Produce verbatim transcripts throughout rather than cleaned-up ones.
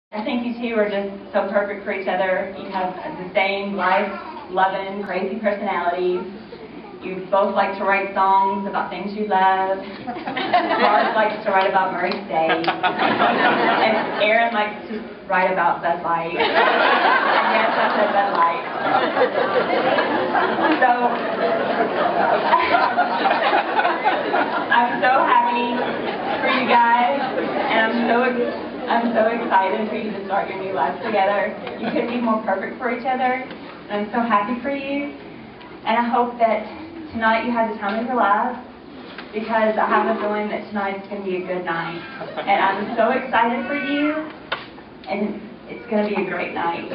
I think you two are just so perfect for each other. You have the same life-loving, crazy personalities. You both like to write songs about things you love. Mark likes to write about Murray State. And Aaron likes to write about Bud Light. I guess I said Bud Light. So, I'm so happy for you guys, and I'm so I'm so excited for you to start your new lives together. You couldn't be more perfect for each other, and I'm so happy for you. And I hope that tonight you have the time of your life, because I have a feeling that tonight's going to be a good night. And I'm so excited for you, and it's going to be a great night.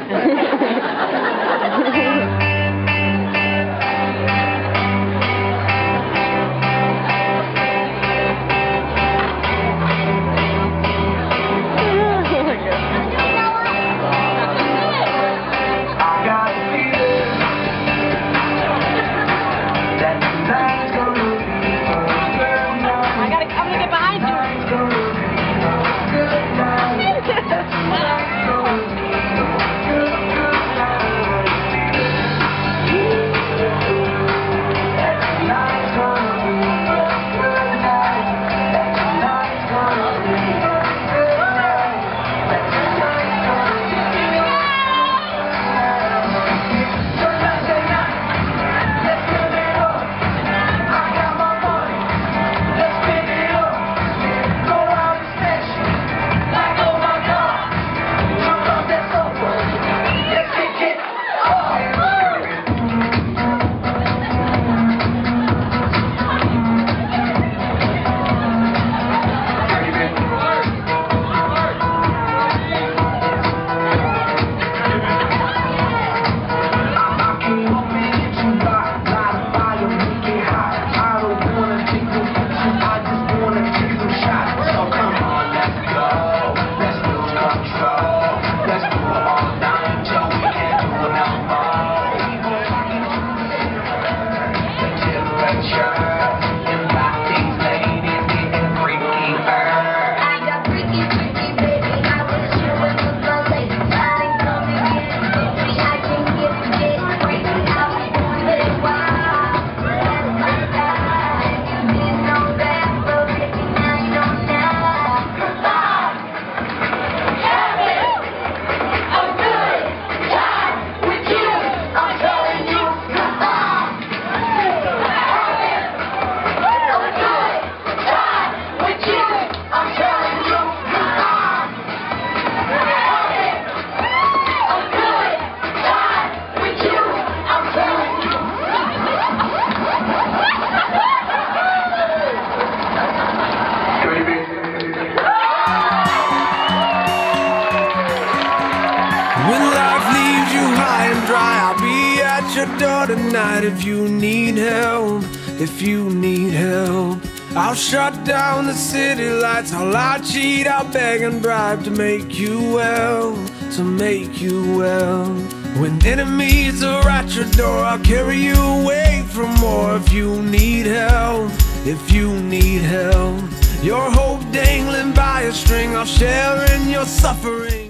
When life leaves you high and dry, I'll be at your door tonight if you need help, if you need help. I'll shut down the city lights, I'll lie, cheat, I'll beg and bribe to make you well, to make you well. When enemies are at your door, I'll carry you away from more if you need help, if you need help. Your hope dangling by a string, I'll share in your suffering.